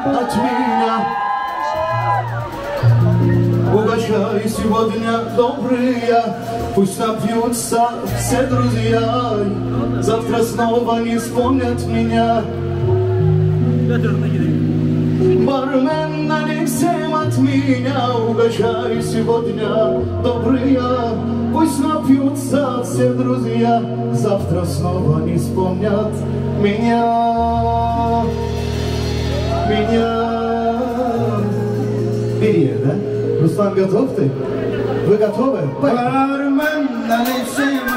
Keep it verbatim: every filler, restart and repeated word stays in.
от меня. Угощай сегодня добрые, пусть напьются все друзья, завтра снова не вспомнят меня. Бармен, налей всем от меня, угощай сегодня добрые, пусть напьются все друзья, завтра снова не вспомнят меня. Меня. Бери, да? Руслан, готов ты? Вы готовы? Бармен, налей всем